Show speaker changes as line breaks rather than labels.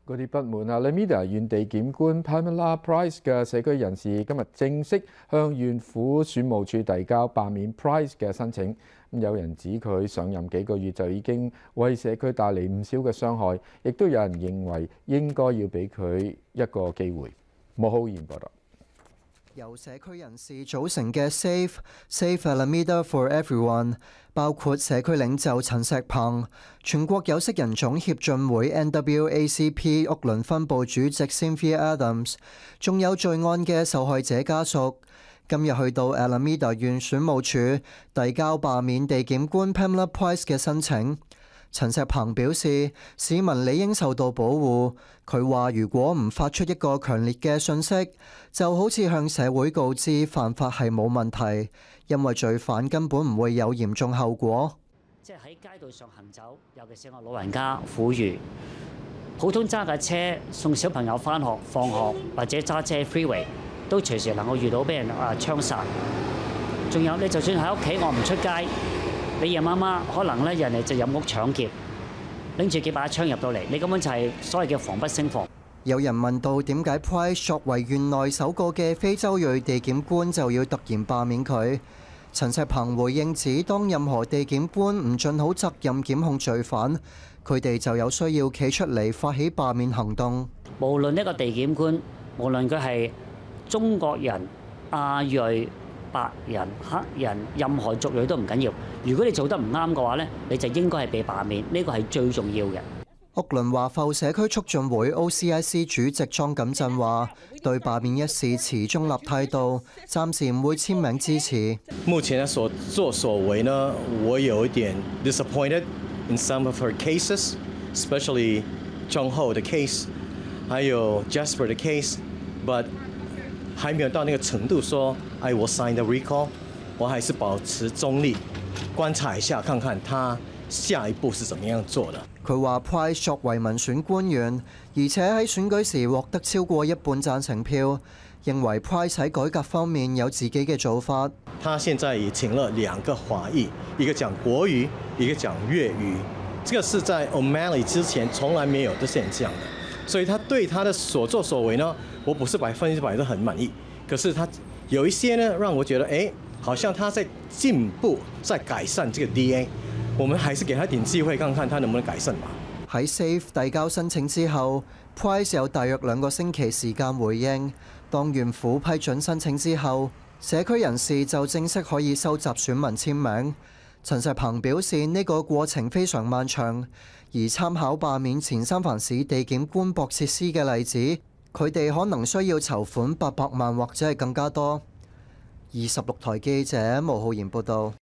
嗰啲不滿啊 ，Alameda 縣地檢官 Pamela Price 嘅社區人士今日正式向縣府選務處遞交罷免 Price 嘅申請。有人指佢上任幾個月就已經為社區帶嚟唔少嘅傷害，亦都有人認為應該要俾佢一個機會。莫浩然報道。
由社區人士組成嘅 Save Alameda for Everyone， 包括社區領袖陳石鵬、全國有色人種協進會 NAACP 屋崙分部主席 Cynthia Adams， 仲有罪案嘅受害者家屬，今日去到 Alameda 縣選務處遞交罷免地檢官 Pamela Price 嘅申請。陳石鵬表示，市民理應受到保護。佢話：如果唔發出一個強烈嘅訊息，就好似向社會告知犯法係冇問題，因為罪犯根本唔會有嚴重後果。
即係喺街道上行走，尤其是我老人家婦孺，普通揸架車送小朋友返學、放學或者揸車 freeway， 都隨時能夠遇到俾人槍殺。仲有你就算喺屋企，我唔出街。你夜媽媽可能咧人哋就入屋搶劫，拎住幾把槍入到嚟，你根本就係所謂嘅防不勝防。
有人問到點解 Price 作為縣內首個嘅非洲裔地檢官就要突然罷免佢？陳石鵬回應指，當任何地檢官唔盡好責任檢控罪犯，佢哋就有需要企出嚟發起罷免行動。
無論一個地檢官，無論佢係中國人、亞裔、白人、黑人，任何族裔都唔緊要。如果你做得唔啱嘅話咧，你就應該係被罷免，呢個係最重要嘅。
屋崙華埠社區促進會 OCIC 主席莊錦振話：對罷免一事持中立態度，暫時唔會簽名支持。
目前嘅所作所為呢，我有一點 disappointed in some of her cases, especially 莊後的 case， 還有 Jasper 的 case，but 還沒有到那個程度說I will sign the recall， 我還是保持中立，觀察一下，看看他下一步是怎麼樣做的。
佢話 Price 作為民選官員，而且喺選舉時獲得超過一半贊成票，認為 Price 喺改革方面有自己嘅做法。
他現在也請了2個華裔，一個講國語，一個講粵語，這個是在 O'Malley 之前從來沒有的現象的，所以他對他的所作所為呢，我不是100%都很滿意，可是他有一些呢，讓我覺得，好像他在進步，在改善這個 DA。我們還是給他點機會，看看他能不能改善吧。
喺 Save 遞交申請之後 ，Price 有大約2個星期時間回應。當縣府批准申請之後，社區人士就正式可以收集選民簽名。陳石鵬表示呢個過程非常漫長，而參考罷免前三藩市地檢官博切斯嘅例子，佢哋可能需要籌款800萬或者係更加多。26台記者毛浩然報導。